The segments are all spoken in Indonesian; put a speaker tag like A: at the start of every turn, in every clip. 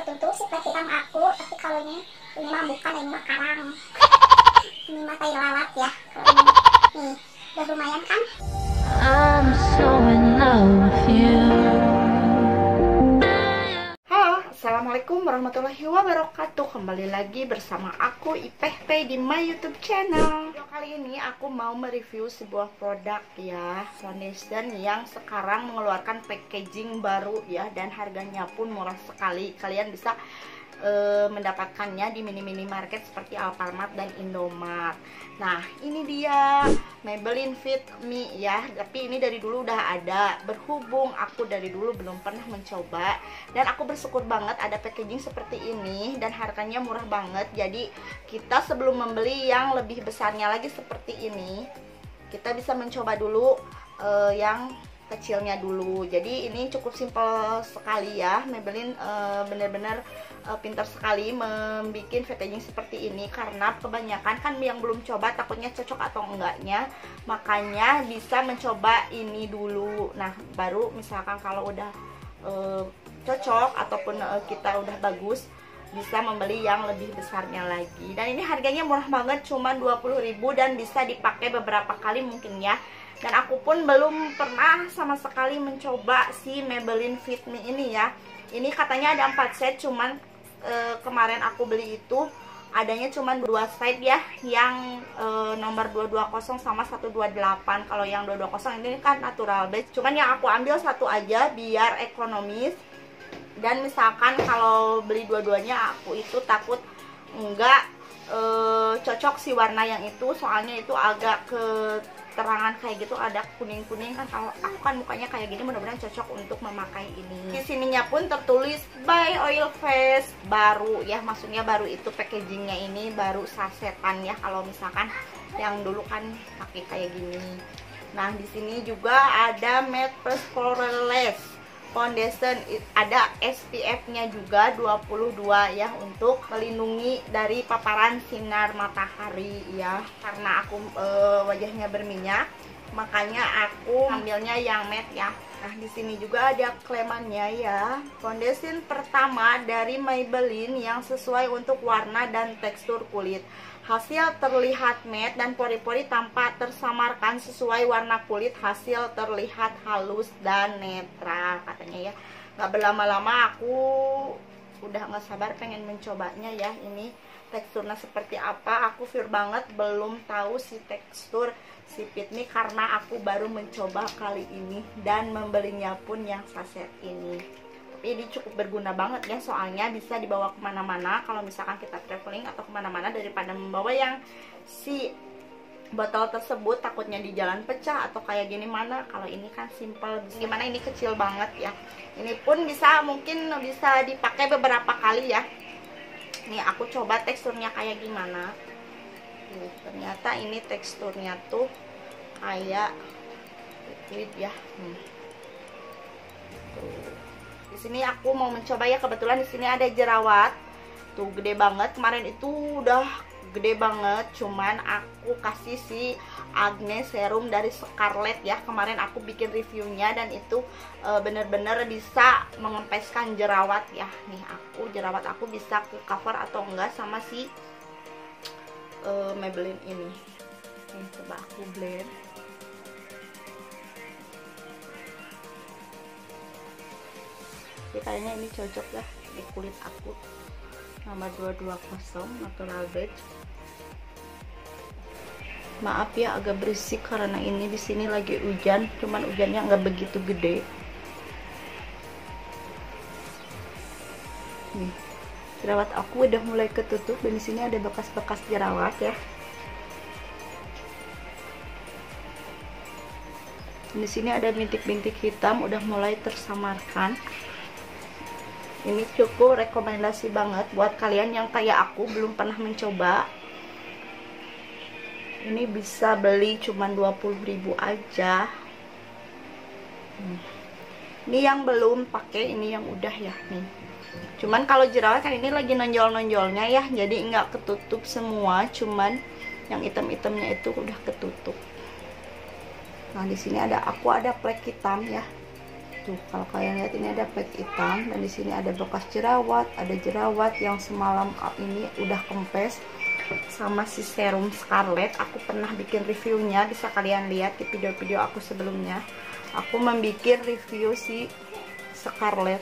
A: tutup si plat hitam aku, tapi kalau ini mah bukan, ini mah karang. Ini mah tai lalat ya. Kalau ini nih, udah lumayan kan?
B: I'm so in love with you.
C: Halo, assalamualaikum warahmatullahi wabarakatuh. Kembali lagi bersama aku Ipeh di my YouTube channel. Kali ini aku mau mereview sebuah produk ya, foundation yang sekarang mengeluarkan packaging baru ya, dan harganya pun murah sekali. Kalian bisa mendapatkannya di mini market seperti Alfamart dan Indomart. Nah, ini dia Maybelline Fit Me ya. Tapi ini dari dulu udah ada. Berhubung aku dari dulu belum pernah mencoba, dan aku bersyukur banget ada packaging seperti ini dan harganya murah banget. Jadi kita sebelum membeli yang lebih besarnya lagi seperti ini, kita bisa mencoba dulu yang kecilnya dulu. Jadi ini cukup simpel sekali ya. Maybelline bener-bener pintar sekali membuat packaging seperti ini, karena kebanyakan kan yang belum coba takutnya cocok atau enggaknya, makanya bisa mencoba ini dulu. Nah, baru misalkan kalau udah cocok ataupun kita udah bagus, bisa membeli yang lebih besarnya lagi. Dan ini harganya murah banget, cuma 20.000 dan bisa dipakai beberapa kali mungkin ya. Dan aku pun belum pernah sama sekali mencoba si Maybelline Fit Me ini ya. Ini katanya ada 4 set, cuman kemarin aku beli itu adanya cuman 2 set ya, yang nomor 220 sama 128. Kalau yang 220 ini kan natural base, cuman yang aku ambil satu aja biar ekonomis. Dan misalkan kalau beli dua-duanya, aku itu takut enggak cocok si warna yang itu, soalnya itu agak keterangan kayak gitu, ada kuning-kuning kan. Kalau aku kan mukanya kayak gini, mudah-mudahan cocok untuk memakai ini. Di sininya pun tertulis by Oil Face, baru ya, maksudnya baru itu packagingnya ini baru sasetan ya. Kalau misalkan yang dulu kan pakai kayak gini. Nah, di sini juga ada Matte Flawless Foundation, ada SPF-nya juga 22 ya, untuk melindungi dari paparan sinar matahari ya. Karena aku wajahnya berminyak, makanya aku ambilnya yang matte ya. Nah, di sini juga ada klamannya ya. Foundation pertama dari Maybelline yang sesuai untuk warna dan tekstur kulit. Hasil terlihat matte dan pori-pori tanpa tersamarkan, sesuai warna kulit. Hasil terlihat halus dan netral katanya ya. Gak berlama-lama aku udah gak sabar pengen mencobanya ya. Ini teksturnya seperti apa, aku fear banget belum tahu si tekstur si Fit Me, karena aku baru mencoba kali ini dan membelinya pun yang saset ini. Ini cukup berguna banget ya, soalnya bisa dibawa kemana-mana kalau misalkan kita traveling atau kemana-mana, daripada membawa yang si botol tersebut takutnya di jalan pecah atau kayak gini mana. Kalau ini kan simple, gimana ini kecil banget ya. Ini pun mungkin bisa dipakai beberapa kali ya. Nih aku coba teksturnya kayak gimana. Nih, ternyata ini teksturnya tuh kayak liquid ya. Di sini aku mau mencoba ya, kebetulan di sini ada jerawat. Tuh gede banget, kemarin itu udah gede banget, cuman aku kasih si Acne Serum dari Scarlett ya. Kemarin aku bikin reviewnya dan itu bener-bener bisa mengempeskan jerawat ya. Nih jerawat aku bisa ke cover atau enggak sama si Maybelline ini. Nih, coba aku blend. Kayaknya ini cocok ya di kulit aku. Nomor 220 natural beige. Maaf ya agak berisik karena ini di sini lagi hujan, cuman hujannya nggak begitu gede. Nih, jerawat aku udah mulai ketutup dan di sini ada bekas-bekas jerawat ya. Di sini ada bintik-bintik hitam udah mulai tersamarkan. Ini cukup rekomendasi banget buat kalian yang kayak aku belum pernah mencoba. Ini bisa beli cuman 20.000 aja. Ini yang belum pakai, ini yang udah ya nih. Cuman kalau jerawat kan ini lagi nonjol-nonjolnya ya, jadi nggak ketutup semua, cuman yang hitam-hitamnya itu udah ketutup. Nah, di sini aku ada flek hitam ya. Tuh, kalau kalian lihat ini ada flek hitam dan di sini ada bekas jerawat, ada jerawat yang semalam ini udah kempes. Sama si serum Scarlett, aku pernah bikin reviewnya, bisa kalian lihat di video-video aku sebelumnya. Aku membuat review si Scarlett.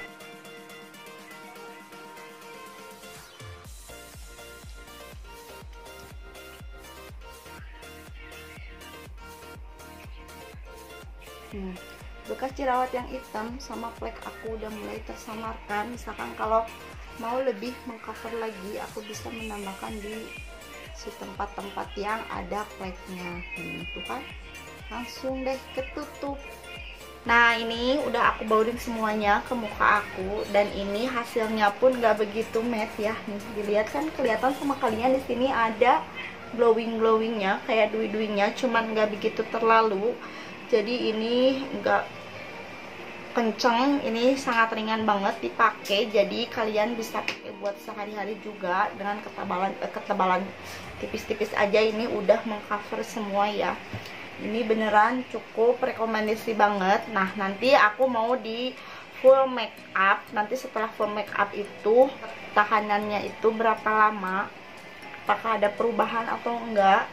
C: Bekas jerawat yang hitam sama flek aku udah mulai tersamarkan. Misalkan kalau mau lebih mengcover lagi, aku bisa menambahkan di si tempat-tempat yang ada fleknya. Tuh kan, langsung deh ketutup. Nah, ini udah aku baurin semuanya ke muka aku, dan ini hasilnya pun gak begitu matte ya. Nih, dilihat kan, kelihatan sama kalian di sini ada glowingnya, kayak dui-duinya, cuman gak begitu terlalu. Jadi ini enggak kenceng, ini sangat ringan banget dipakai, jadi kalian bisa pakai buat sehari-hari juga dengan ketebalan tipis-tipis aja. Ini udah mengcover semua ya. Ini beneran cukup rekomendasi banget. Nah, nanti aku mau di full make up. Nanti setelah full make up itu tahanannya itu berapa lama, apakah ada perubahan atau enggak.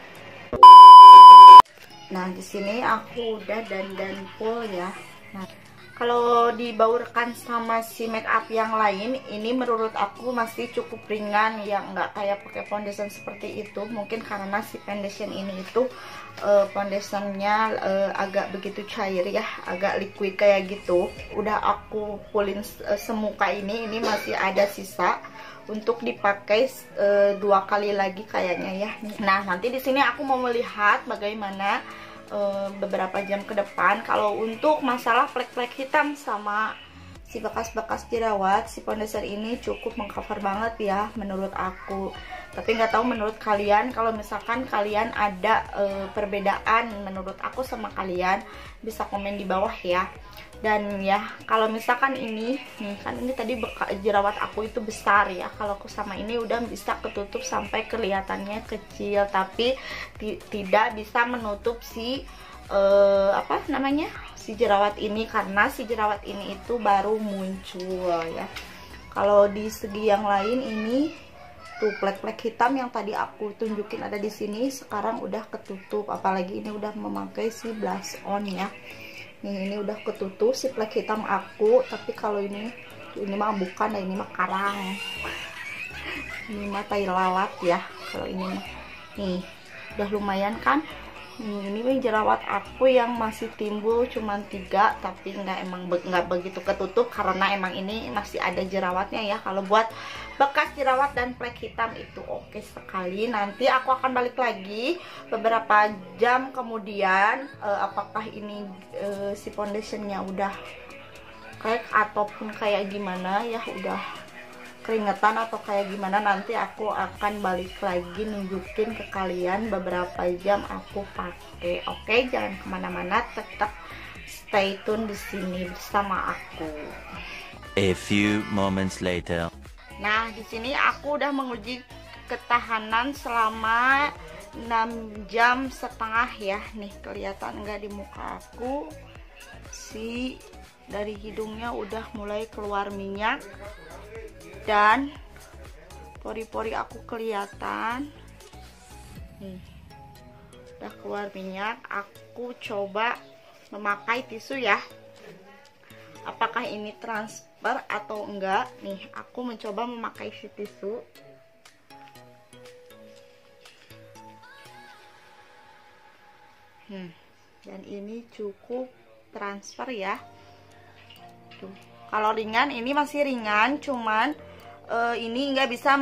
C: Nah, di sini aku udah dandan full ya. Nah, kalau dibaurkan sama si make up yang lain, ini menurut aku masih cukup ringan ya, nggak kayak pakai foundation seperti itu. Mungkin karena si foundation ini itu foundationnya agak begitu cair ya, agak liquid kayak gitu. Udah aku fullin semuka ini masih ada sisa untuk dipakai 2 kali lagi kayaknya ya. Nah, nanti di sini aku mau melihat bagaimana beberapa jam ke depan. Kalau untuk masalah flek-flek hitam sama si bekas-bekas jerawat, si foundation ini cukup mengcover banget ya menurut aku. Tapi nggak tahu menurut kalian. Kalau misalkan kalian ada perbedaan menurut aku sama kalian, bisa komen di bawah ya. Dan ya, kalau misalkan ini nih kan, ini tadi jerawat aku itu besar ya, kalau aku sama ini udah bisa ketutup sampai kelihatannya kecil, tapi tidak bisa menutup si apa namanya, si jerawat ini, karena si jerawat ini itu baru muncul ya. Kalau di segi yang lain, ini tuh flek-flek hitam yang tadi aku tunjukin ada di sini sekarang udah ketutup, apalagi ini udah memakai si blush on ya. Nih, ini udah ketutup si flek hitam aku. Tapi kalau ini mah bukan, ini mah karang. Ini mah tai lalat ya. Kalau ini mah nih udah lumayan kan. Ini jerawat aku yang masih timbul cuman 3, tapi nggak begitu ketutup karena emang ini masih ada jerawatnya ya. Kalau buat bekas jerawat dan flek hitam itu oke sekali. Nanti aku akan balik lagi beberapa jam kemudian, apakah ini si foundationnya udah crack ataupun kayak gimana ya, udah keringetan atau kayak gimana. Nanti aku akan balik lagi nunjukin ke kalian beberapa jam aku pakai. Oke, jangan kemana-mana, tetap stay tune di sini bersama aku.
D: A few moments later.
C: Nah, di sini aku udah menguji ketahanan selama 6,5 jam ya. Nih, kelihatan nggak di muka aku? Si dari hidungnya udah mulai keluar minyak. Dan pori-pori aku kelihatan nih, udah keluar minyak. Aku coba memakai tisu ya, apakah ini transfer atau enggak. Nih, aku mencoba memakai si tisu. Dan ini cukup transfer ya. Tuh, kalau ringan, ini masih ringan, cuman ini nggak bisa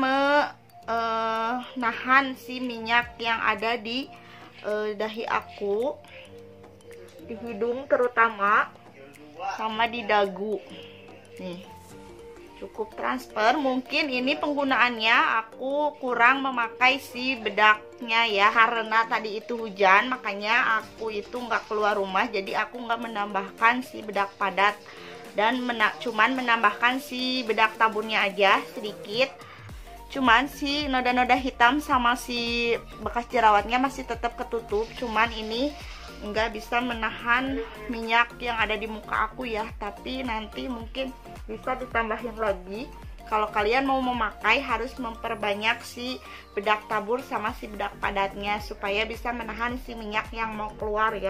C: menahan si minyak yang ada di dahi aku, di hidung terutama, sama di dagu. Nih, cukup transfer. Mungkin ini penggunaannya aku kurang memakai si bedaknya ya, karena tadi itu hujan, makanya aku itu nggak keluar rumah, jadi aku nggak menambahkan si bedak padat. Dan cuman menambahkan si bedak taburnya aja sedikit. Cuman si noda-noda hitam sama si bekas jerawatnya masih tetap ketutup. Cuman ini nggak bisa menahan minyak yang ada di muka aku ya, tapi nanti mungkin bisa ditambahin lagi. Kalau kalian mau memakai harus memperbanyak si bedak tabur sama si bedak padatnya supaya bisa menahan si minyak yang mau keluar ya.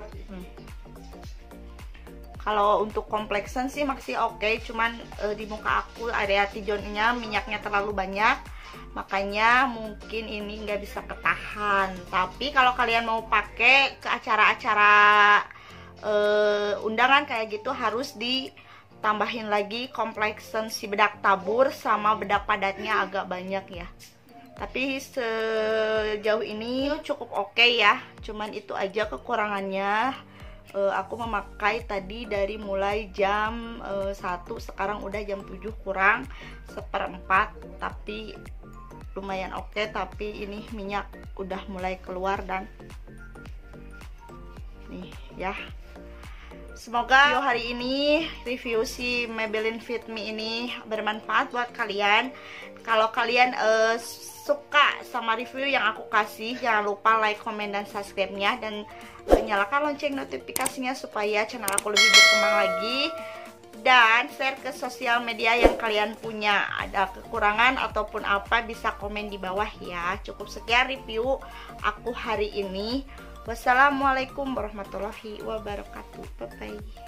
C: Kalau untuk kompleksen sih masih oke, cuman di muka aku area T-zone-nya minyaknya terlalu banyak, makanya mungkin ini nggak bisa ketahan. Tapi kalau kalian mau pakai ke acara-acara undangan kayak gitu harus ditambahin lagi kompleksen si bedak tabur sama bedak padatnya agak banyak ya. Tapi sejauh ini cukup oke ya, cuman itu aja kekurangannya. Aku memakai tadi dari mulai jam 1, sekarang udah jam 7 kurang 1/4, tapi lumayan oke. Tapi ini minyak udah mulai keluar dan nih ya. Semoga video hari ini review si Maybelline Fit Me ini bermanfaat buat kalian. Kalau kalian suka sama review yang aku kasih, jangan lupa like, comment, dan subscribe-nya, dan nyalakan lonceng notifikasinya supaya channel aku lebih berkembang lagi. Dan share ke sosial media yang kalian punya. Ada kekurangan ataupun apa bisa komen di bawah ya. Cukup sekian review aku hari ini. Wassalamualaikum warahmatullahi wabarakatuh. Bye bye.